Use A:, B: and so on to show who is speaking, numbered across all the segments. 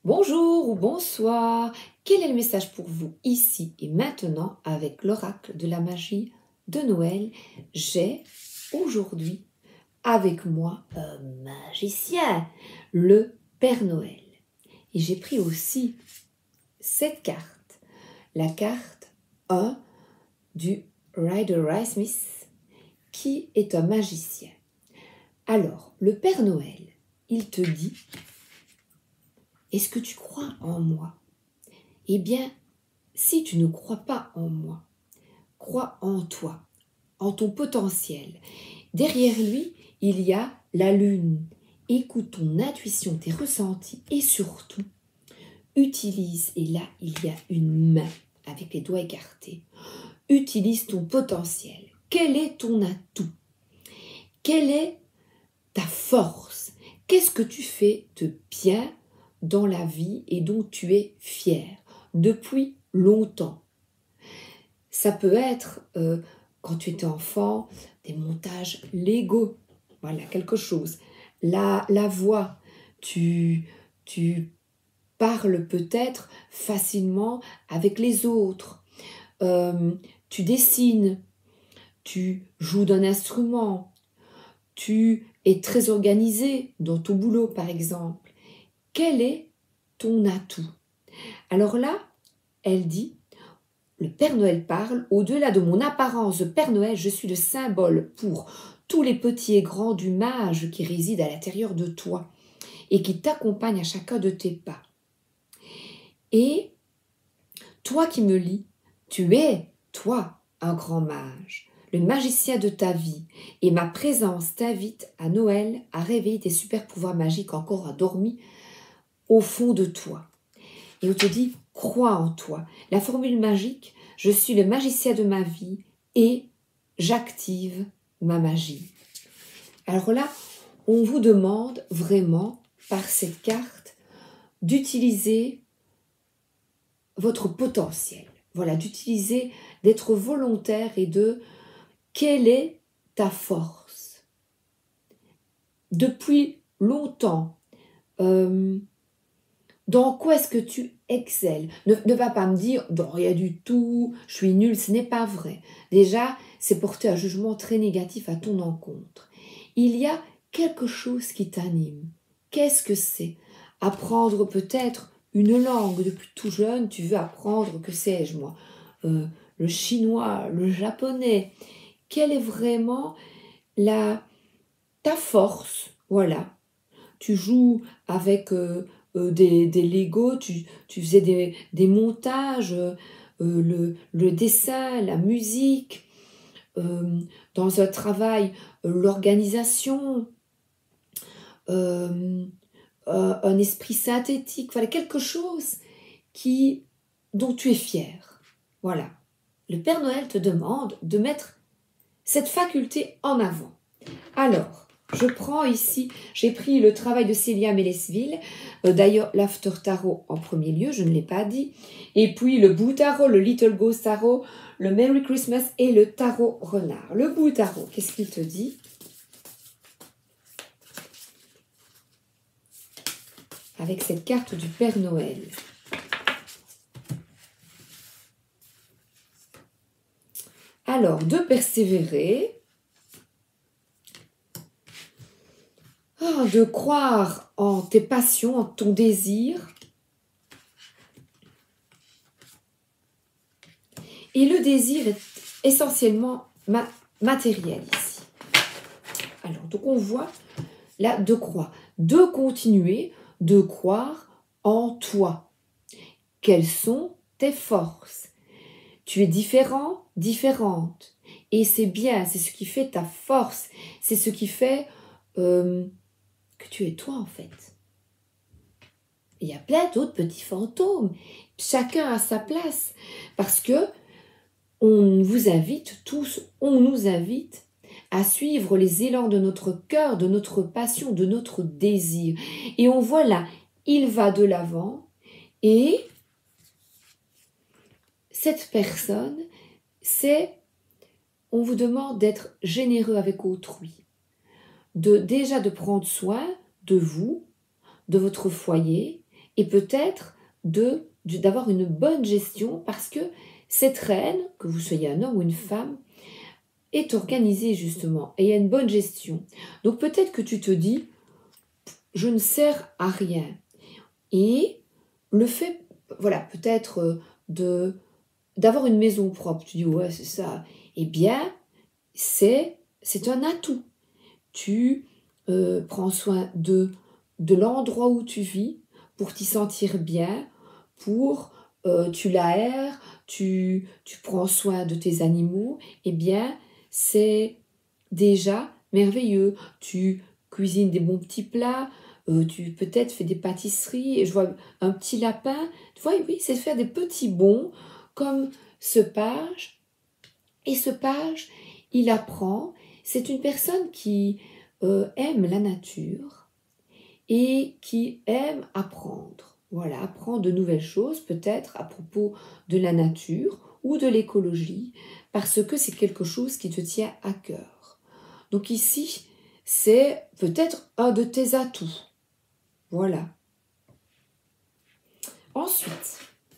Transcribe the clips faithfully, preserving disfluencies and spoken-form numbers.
A: Bonjour ou bonsoir, quel est le message pour vous ici et maintenant avec l'oracle de la magie de Noël? J'ai aujourd'hui avec moi un magicien, le Père Noël. Et j'ai pris aussi cette carte, la carte un du Rider-Waite-Smith, qui est un magicien. Alors, le Père Noël, il te dit: est-ce que tu crois en moi? Eh bien, si tu ne crois pas en moi, crois en toi, en ton potentiel. Derrière lui, il y a la lune. Écoute ton intuition, tes ressentis et surtout, utilise, et là, il y a une main avec les doigts écartés. Utilise ton potentiel. Quel est ton atout? Quelle est ta force? Qu'est-ce que tu fais de bien dans la vie et dont tu es fier depuis longtemps? Ça peut être, euh, quand tu étais enfant, des montages Lego, voilà, quelque chose. La, la voix, tu, tu parles peut-être facilement avec les autres. Euh, tu dessines, tu joues d'un instrument, tu es très organisé dans ton boulot, par exemple. Quel est ton atout? Alors là, elle dit: le Père Noël parle, au-delà de mon apparence de Père Noël, je suis le symbole pour tous les petits et grands du mage qui réside à l'intérieur de toi et qui t'accompagne à chacun de tes pas. Et toi qui me lis, tu es, toi, un grand mage, le magicien de ta vie, et ma présence t'invite à Noël à réveiller tes super pouvoirs magiques encore endormis au fond de toi. Et on te dit: crois en toi. La formule magique: je suis le magicien de ma vie et j'active ma magie. Alors là, on vous demande vraiment, par cette carte, d'utiliser votre potentiel. Voilà, d'utiliser, d'être volontaire et de... Quelle est ta force? Depuis longtemps, euh, dans quoi est-ce que tu excelles? Ne, ne va pas me dire: non, rien du tout, je suis nulle, ce n'est pas vrai. Déjà, c'est porter un jugement très négatif à ton encontre. Il y a quelque chose qui t'anime. Qu'est-ce que c'est? Apprendre peut-être une langue depuis tout jeune, tu veux apprendre, que sais-je moi, euh, le chinois, le japonais. Quelle est vraiment la, ta force? Voilà. Tu joues avec euh, euh, des, des Lego, tu, tu faisais des, des montages, euh, le, le dessin, la musique, euh, dans un travail, euh, l'organisation, euh, euh, un esprit synthétique, voilà, quelque chose qui, dont tu es fier. Voilà. Le Père Noël te demande de mettre cette faculté en avant. Alors, je prends ici, j'ai pris le travail de Célia Mélesville, euh, d'ailleurs l'After Tarot en premier lieu, je ne l'ai pas dit, et puis le Bout Tarot, le Little Ghost Tarot, le Merry Christmas et le Tarot Renard. Le Bout Tarot, qu'est-ce qu'il te dit? Avec cette carte du Père Noël. Alors, de persévérer, oh, de croire en tes passions, en ton désir. Et le désir est essentiellement ma matériel ici. Alors, donc on voit là de croire, de continuer, de croire en toi. Quelles sont tes forces? Tu es différent, différente. Et c'est bien, c'est ce qui fait ta force. C'est ce qui fait euh, que tu es toi en fait. Il y a plein d'autres petits fantômes. Chacun a sa place. Parce que on vous invite tous, on nous invite à suivre les élans de notre cœur, de notre passion, de notre désir. Et on voit là, il va de l'avant et cette personne, c'est, on vous demande d'être généreux avec autrui, de déjà de prendre soin de vous, de votre foyer et peut-être de, de, d'avoir une bonne gestion parce que cette reine, que vous soyez un homme ou une femme, est organisée justement et il y a une bonne gestion. Donc peut-être que tu te dis, je ne sers à rien. Et le fait, voilà, peut-être de d'avoir une maison propre, tu dis, ouais, c'est ça. Eh bien, c'est, c'est un atout. Tu euh, prends soin de, de l'endroit où tu vis pour t'y sentir bien, pour euh, tu l'aères, tu, tu prends soin de tes animaux, eh bien, c'est déjà merveilleux. Tu cuisines des bons petits plats, euh, tu peut-être fais des pâtisseries, et je vois un petit lapin. Tu vois, oui, c'est faire des petits bons comme ce page. Et ce page, il apprend, c'est une personne qui euh, aime la nature et qui aime apprendre. Voilà, apprendre de nouvelles choses, peut-être à propos de la nature ou de l'écologie, parce que c'est quelque chose qui te tient à cœur. Donc ici, c'est peut-être un de tes atouts. Voilà. Ensuite,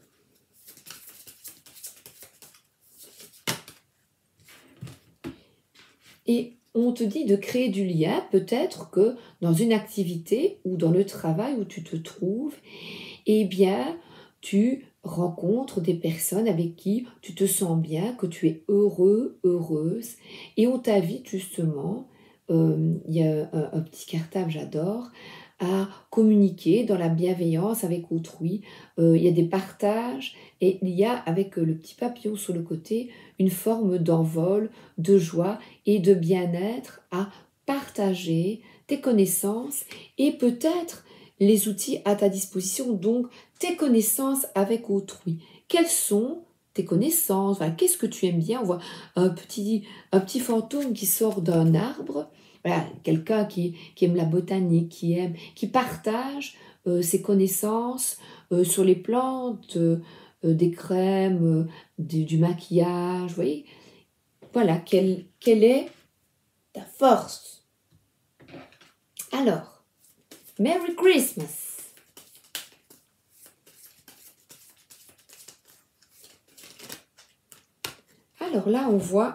A: et on te dit de créer du lien, peut-être que dans une activité ou dans le travail où tu te trouves, eh bien, tu rencontres des personnes avec qui tu te sens bien, que tu es heureux, heureuse, et on t'invite justement, euh, il y a un, un petit cartable, j'adore, à communiquer dans la bienveillance avec autrui. Euh, il y a des partages et il y a avec le petit papillon sur le côté une forme d'envol, de joie et de bien-être à partager tes connaissances et peut-être les outils à ta disposition, donc tes connaissances avec autrui. Quelles sont tes connaissances? Voilà, qu'est-ce que tu aimes bien? On voit un petit, un petit fantôme qui sort d'un arbre. Voilà, quelqu'un qui, qui aime la botanique, qui aime, qui partage euh, ses connaissances euh, sur les plantes, euh, euh, des crèmes, euh, du, du maquillage. Vous voyez? Voilà, quelle, quelle est ta force? Alors, Merry Christmas! Alors là, on voit,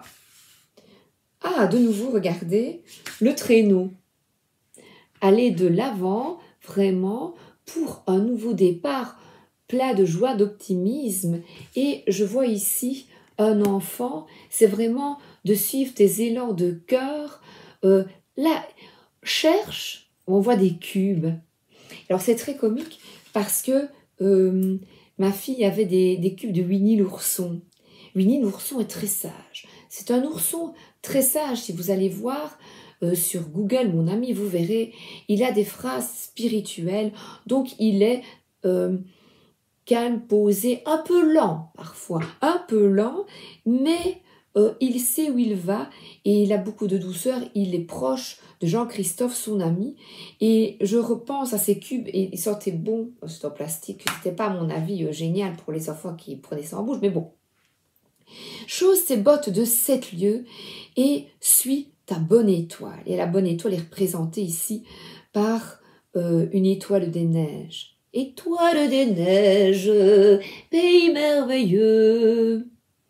A: ah, de nouveau, regardez, le traîneau. Aller de l'avant, vraiment, pour un nouveau départ, plein de joie, d'optimisme. Et je vois ici un enfant, c'est vraiment de suivre tes élans de cœur. Euh, là, cherche, on voit des cubes. Alors c'est très comique parce que euh, ma fille avait des, des cubes de Winnie l'ourson. Winnie l'ourson est très sage. C'est un ourson très sage. Si vous allez voir euh, sur Google, mon ami, vous verrez, il a des phrases spirituelles. Donc il est euh, calme, posé, un peu lent parfois, un peu lent, mais euh, il sait où il va et il a beaucoup de douceur. Il est proche de Jean-Christophe, son ami. Et je repense à ces cubes et ils sortaient bons. C'est en plastique. C'était pas, à mon avis, euh, génial pour les enfants qui prenaient ça en bouche, mais bon. Chose tes bottes de sept lieues et suis ta bonne étoile. Et la bonne étoile est représentée ici par euh, une étoile des neiges. Étoile des neiges, pays merveilleux.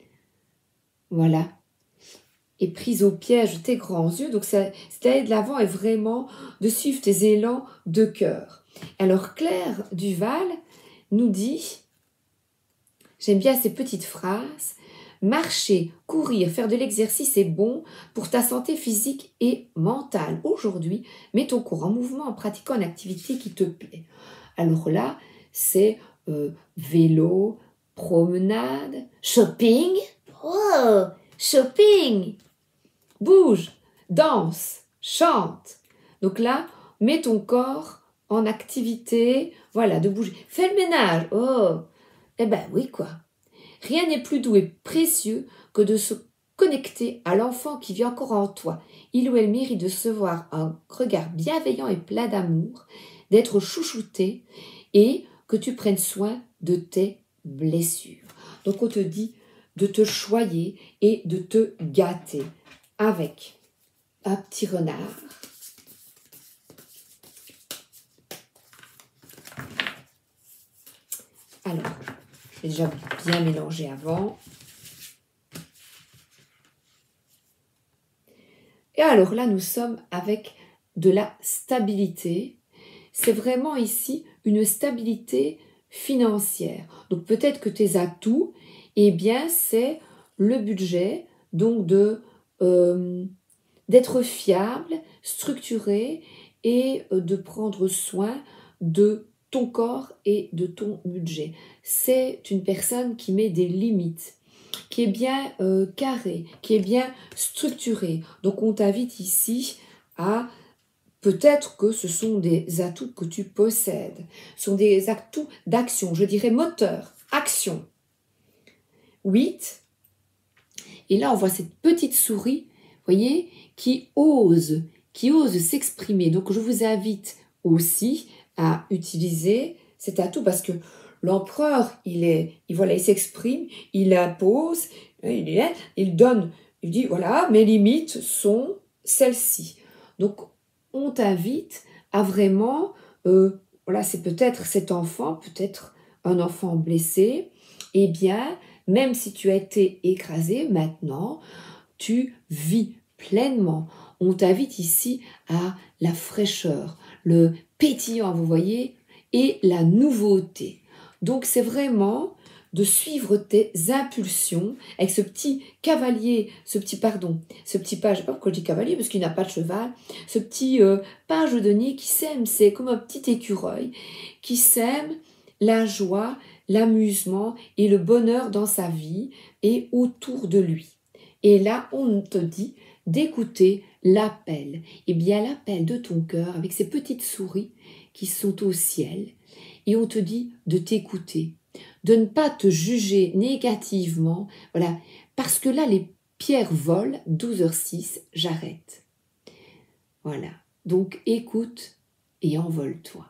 A: Voilà. Et prise au piège tes grands yeux. Donc, ça, d'aller de l'avant est vraiment de suivre tes élans de cœur. Alors, Claire Duval nous dit, j'aime bien ces petites phrases, marcher, courir, faire de l'exercice est bon pour ta santé physique et mentale. Aujourd'hui, mets ton corps en mouvement en pratiquant une activité qui te plaît. Alors là, c'est euh, vélo, promenade, shopping. Oh, shopping! Bouge, danse, chante. Donc là, mets ton corps en activité, voilà, de bouger. Fais le ménage. Oh, eh ben oui, quoi. Rien n'est plus doux et précieux que de se connecter à l'enfant qui vit encore en toi. Il ou elle mérite de se voir un regard bienveillant et plein d'amour, d'être chouchouté et que tu prennes soin de tes blessures. Donc on te dit de te choyer et de te gâter avec un petit renard. Alors, je vais déjà bien mélanger avant. Et alors là, nous sommes avec de la stabilité. C'est vraiment ici une stabilité financière. Donc peut-être que tes atouts, eh bien, c'est le budget, donc de euh, d'être fiable, structuré et de prendre soin de ton corps et de ton budget. C'est une personne qui met des limites, qui est bien euh, carrée, qui est bien structurée. Donc on t'invite ici à peut-être que ce sont des atouts que tu possèdes, ce sont des atouts d'action, je dirais moteur, action. huit. Et là on voit cette petite souris, voyez, qui ose, qui ose s'exprimer. Donc je vous invite aussi à utiliser cet atout parce que l'empereur, il est, il voilà, il s'exprime, il impose, il est, il donne, il dit voilà, mes limites sont celles-ci. Donc on t'invite à vraiment, euh, voilà, c'est peut-être cet enfant, peut-être un enfant blessé, eh bien, même si tu as été écrasé, maintenant, tu vis pleinement. On t'invite ici à la fraîcheur, le pétillant, vous voyez, et la nouveauté. Donc c'est vraiment de suivre tes impulsions avec ce petit cavalier, ce petit, pardon, ce petit page, je ne sais pas pourquoi je dis cavalier parce qu'il n'a pas de cheval, ce petit euh, page de nez qui sème, c'est comme un petit écureuil, qui sème la joie, l'amusement et le bonheur dans sa vie et autour de lui. Et là, on te dit d'écouter l'appel. Eh bien, l'appel de ton cœur avec ces petites souris qui sont au ciel. Et on te dit de t'écouter, de ne pas te juger négativement. Voilà, parce que là, les pierres volent, douze heures six, j'arrête. Voilà, donc écoute et envole-toi.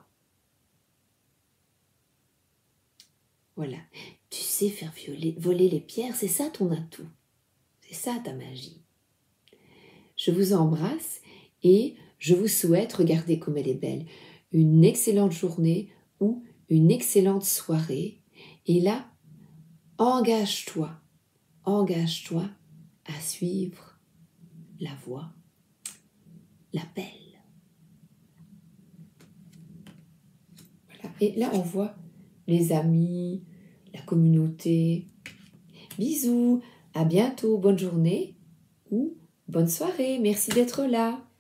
A: Voilà, tu sais faire violer, voler les pierres, c'est ça ton atout. C'est ça ta magie. Je vous embrasse et je vous souhaite, regardez comme elle est belle, une excellente journée ou une excellente soirée. Et là, engage-toi, engage-toi à suivre la voie, l'appel. Voilà. Et là, on voit les amis, la communauté. Bisous, à bientôt, bonne journée ou bonne soirée. Merci d'être là.